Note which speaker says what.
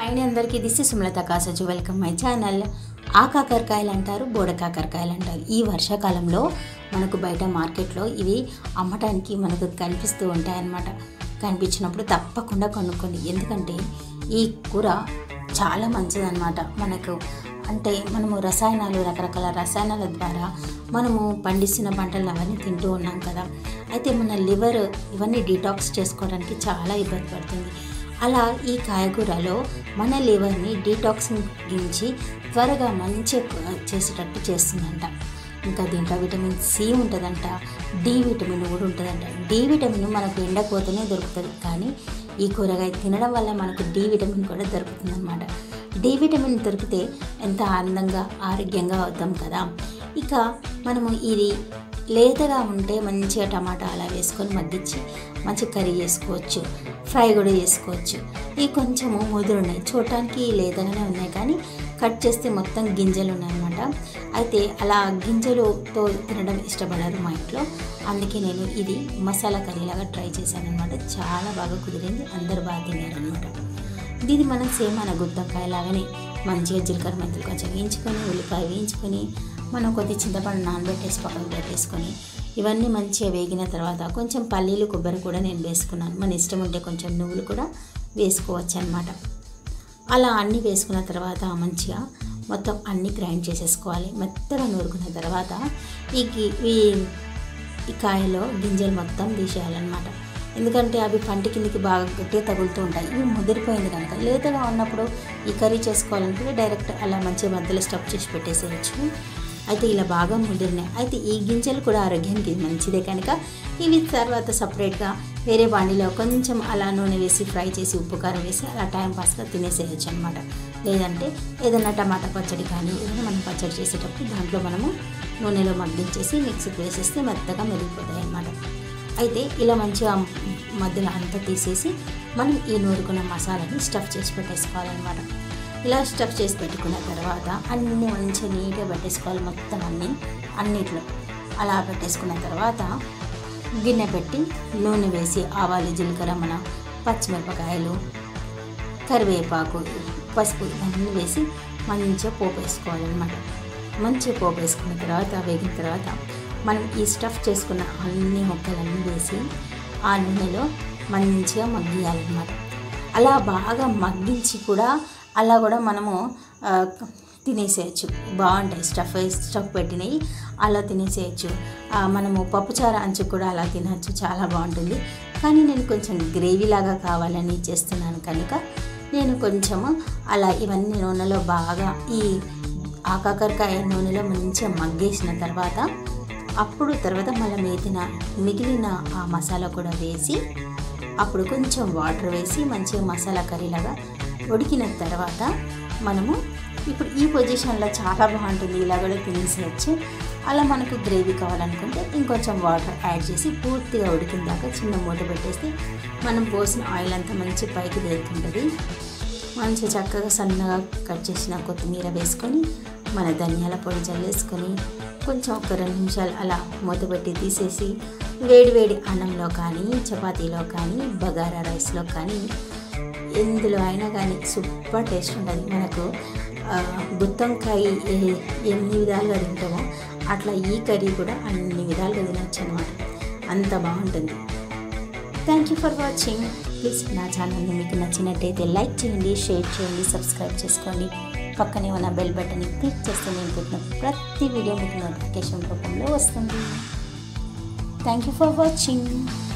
Speaker 1: Hi అందరికీ, this is Sumalatha Kasaju. Welcome my channel. కాకరకాయలు అంటారు, బోడ కాకరకాయలు అంటారు. ఈ వర్షాకాలంలో మనకు బయట మార్కెట్లో ఇవి అమ్మటానికి మనకు కనిపిస్తూ ఉంటాయన్నమాట. కనిపించినప్పుడు తప్పకుండా కొనుక్కోండి. ఎందుకంటే ఈ కూర చాలా మంచిదన్నమాట. మనకు అంటే మనము రకరకాల రసాయనాల ద్వారా మనము పండిస్తున్న పంటలు అవన్నీ తింటూ ఉన్నాం కదా. అయితే మన లివర్ ఇవన్నీ డీటాక్స్ చేసుకోవడానికి చాలా ఇబ్బంది పడుతుంది. అలా ఈ కాయగూరలో మన లివర్ని డీటాక్సింగ్ త్వరగా మంచిగా చేసేటట్టు చేస్తుందంట. ఇంకా దీంట్లో విటమిన్ సి ఉంటుందంట, డి విటమిన్ కూడా ఉంటుందంట. డి విటమిన్ మనకు ఎండకపోతేనే దొరుకుతుంది, కానీ ఈ కూరగాయ తినడం వల్ల మనకు డి విటమిన్ కూడా దొరుకుతుందన్నమాట. డి విటమిన్ దొరికితే ఎంత ఆనందంగా ఆరోగ్యంగా అవుతాం కదా. ఇక మనము ఇది లేతగా ఉంటే మంచిగా టమాటా అలా వేసుకొని మగ్గించి మంచి కర్రీ చేసుకోవచ్చు, ఫ్రై కూడా చేసుకోవచ్చు. ఇవి కొంచెము ముదురున్నాయి, చూడటానికి లేతగానే ఉన్నాయి, కానీ కట్ చేస్తే మొత్తం గింజలు ఉన్నాయన్నమాట. అయితే అలా గింజలతో తినడం ఇష్టపడరు మా ఇంట్లో. అందుకే నేను ఇది మసాలా కర్రీలాగా ట్రై చేశాను అనమాట. చాలా బాగా కుదిరింది, అందరు బాగా తిన్నారనమాట. ఇది మనం సేమ్ మన గుత్తొంకాయ లాగానే మంచిగా జీలకర్ర మెంతులు కొంచెం వేయించుకొని, ఉల్లిపాయ వేయించుకొని, మనం కొద్ది చింతపండు నానబెట్టేసి పక్కన పెట్టేసుకొని, ఇవన్నీ మంచిగా వేగిన తర్వాత కొంచెం పల్లీలు కొబ్బరి కూడా నేను వేసుకున్నాను. మన ఇష్టం ఉంటే కొంచెం నువ్వులు కూడా వేసుకోవచ్చు అన్నమాట. అలా అన్నీ వేసుకున్న తర్వాత మంచిగా మొత్తం అన్నీ గ్రైండ్ చేసేసుకోవాలి. మెత్తగా నూరుకున్న తర్వాత ఈ కాయలో గింజలు మొత్తం తీసేయాలన్నమాట. ఎందుకంటే అవి పంట కిందికి బాగా గట్టిగా తగులుతూ ఉంటాయి. ఇవి ముదిరిపోయింది కనుక లేతగా ఉన్నప్పుడు ఈ కర్రీ చేసుకోవాలంటే డైరెక్ట్ అలా మంచిగా మధ్యలో స్టఫ్ చేసి పెట్టేసేయచ్చు. అయితే ఇలా బాగా ముదిరినాయి. అయితే ఈ గింజలు కూడా ఆరోగ్యానికి మంచిదే కనుక ఇవి తర్వాత సపరేట్గా వేరే బాండిలో కొంచెం అలా నూనె వేసి ఫ్రై చేసి ఉప్పు కారం వేసి అలా టైంపాస్గా తినేసేయచ్చు అనమాట. లేదంటే ఏదైనా టమాటా పచ్చడి కానీ ఏదైనా మనం పచ్చడి చేసేటప్పుడు దాంట్లో మనము నూనెలో మగ్గించేసి మిక్సీకి వేసేస్తే మెత్తగా మెరిగిపోతాయి అన్నమాట. అయితే ఇలా మంచిగా మధ్యలో అంతా తీసేసి మనం ఈ నూరుకున్న మసాలాని స్టఫ్ చేసి పెట్టేసుకోవాలన్నమాట. ఇలా స్టఫ్ చేసి పెట్టుకున్న తర్వాత అన్నీ మంచిగా నీట్గా పెట్టేసుకోవాలి. మొత్తం అన్నిట్లో అలా పెట్టేసుకున్న తర్వాత గిన్నె పెట్టి నూనె వేసి ఆవాలు, జీలకర్ర, మన పచ్చిమిరపకాయలు, కరివేపాకు, పసుపు ఇవన్నీ వేసి మంచిగా పోపు వేసుకోవాలన్నమాట. మంచిగా పోపు వేసుకున్న తర్వాత వేగిన తర్వాత మనం ఈ స్టఫ్ చేసుకున్న అన్ని ముక్కలన్నీ వేసి ఆ నూనెలో మంచిగా మగ్గియాలన్నమాట. అలా బాగా మగ్గించి కూడా అలా కూడా మనము తినేసేయచ్చు. బాగుంటాయి స్టఫ్ పెట్టినవి అలా తినేసేయచ్చు. మనము పప్పుచారు అంచు కూడా అలా తినచ్చు, చాలా బాగుంటుంది. కానీ నేను కొంచెం గ్రేవీలాగా కావాలని చేస్తున్నాను కనుక నేను కొంచెము అలా ఇవన్నీ నూనెలో బాగా ఈ కాకరకాయ నూనెలో మంచిగా మగ్గేసిన తర్వాత తర్వాత మళ్ళీ మిగిలిన ఆ మసాలా కూడా వేసి అప్పుడు కొంచెం వాటర్ వేసి మంచిగా మసాలా కర్రీలాగా ఉడికిన తర్వాత మనము ఇప్పుడు ఈ పొజిషన్లో చాలా బాగుంటుంది. ఇలా కూడా తినేసేయచ్చు. అలా మనకు గ్రేవీ కావాలనుకుంటే ఇంకొంచెం వాటర్ యాడ్ చేసి పూర్తిగా ఉడికిన దాకా చిన్న మూత పెట్టేస్తే మనం పోసిన ఆయిల్ అంతా మంచి పైకి తేలుతుంటుంది. మంచిగా చక్కగా సన్నగా కట్ చేసిన కొత్తిమీర వేసుకొని మన ధనియాల పొడి చల్లేసుకొని కొంచెం ఒక 2 నిమిషాలు అలా మూతపెట్టి తీసేసి వేడి అన్నంలో కానీ, చపాతీలో కానీ, బగారా రైస్లో కానీ, ఎందులో అయినా కానీ సూపర్ టేస్ట్ ఉంటుంది. మనకు గుత్తొంకాయ ఎన్ని విధాలుగా తింటామో అట్లా ఈ కర్రీ కూడా అన్ని విధాలుగా తినచ్చు అనమాట. అంత బాగుంటుంది. Thank you for watching. Please నా ఛానల్ని మీకు నచ్చినట్టయితే లైక్ చేయండి, షేర్ చేయండి, సబ్స్క్రైబ్ చేసుకోండి. పక్కనే ఉన్న బెల్ బటన్ని క్లిక్ చేస్తే నేను పెట్టిన ప్రతి వీడియో మీకు నోటిఫికేషన్ రూపంలో వస్తుంది. Thank you for watching.